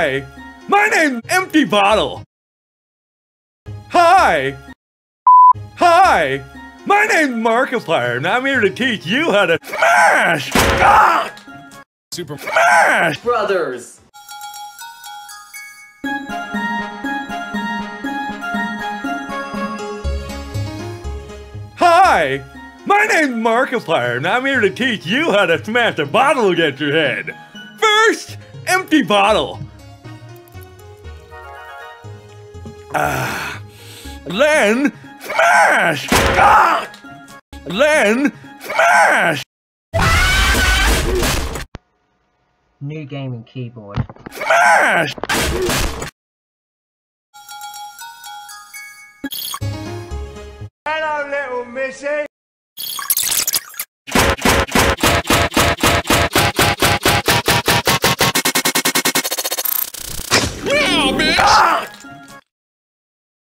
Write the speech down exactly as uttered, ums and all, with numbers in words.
Hi! My name's Empty Bottle! Hi! Hi! My name's Markiplier, and I'm here to teach you how to smash! Ah! Super Smash! Brothers! Hi! My name's Markiplier, and I'm here to teach you how to smash a bottle against your head! First, empty bottle! Ah! Then, smash! Ah! Then, smash! New gaming keyboard. Smash! Hello, little missy.